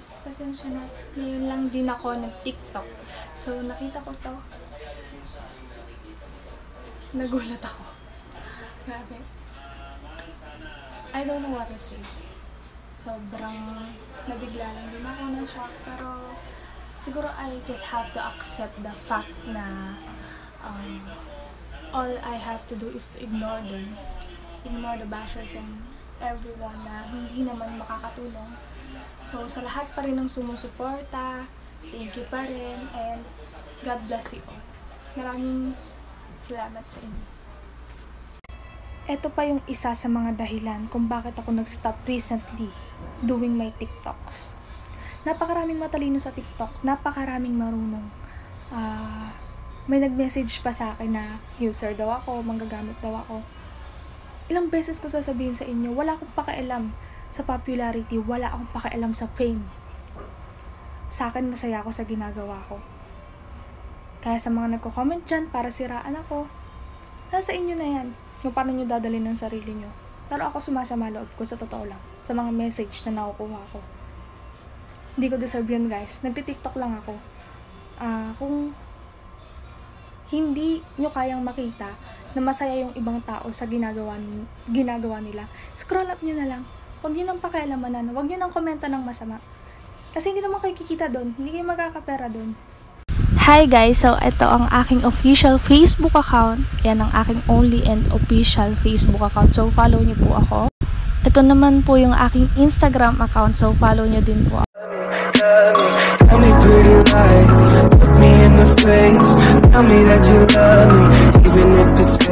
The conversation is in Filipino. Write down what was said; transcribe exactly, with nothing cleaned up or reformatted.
guys, pasensya na. Ngayon lang din ako nag-TikTok. So, nakita ko to. Nagulat ako. Grabe. I don't know what to say. Sobrang nabigla lang din ako na shock. Pero, siguro I just have to accept the fact na um, all I have to do is to ignore them. Ignore the bashers and everyone na hindi naman makakatulong. So, sa lahat pa rin ng sumusuporta, thank you pa rin, and God bless you all. Maraming salamat sa inyo. Ito pa yung isa sa mga dahilan kung bakit ako nag-stop recently doing my TikToks. Napakaraming matalino sa TikTok, napakaraming marunong. Uh, may nag-message pa sa akin na user daw ako, manggagamit daw ako. Ilang beses ko sasabihin sa inyo, wala akong pakialam sa popularity, wala akong pakialam sa fame. Sa akin, masaya ako sa ginagawa ko. Kaya sa mga nagko-comment dyan para siraan ako, nasa inyo na yan, kung paano nyo dadalhin ng sarili nyo. Pero ako sumasama loob ko sa totoo lang, sa mga message na nakukuha ko. Hindi ko deserve yun, guys. Nagtitiktok lang ako. Uh, kung hindi nyo kayang makita na masaya yung ibang tao sa ginagawa, ginagawa nila, scroll up nyo na lang. Huwag nyo nang pakialamanan. Huwag nyo nang komenta ng masama. Kasi hindi naman kayo kikita doon. Hindi kayo magkakapera doon. Hi guys! So, ito ang aking official Facebook account. Yan ang aking only and official Facebook account. So, follow nyo po ako. Ito naman po yung aking Instagram account. So, follow nyo din po ako. Tell me pretty lies, look me in the face. Tell me that you love me, even if it's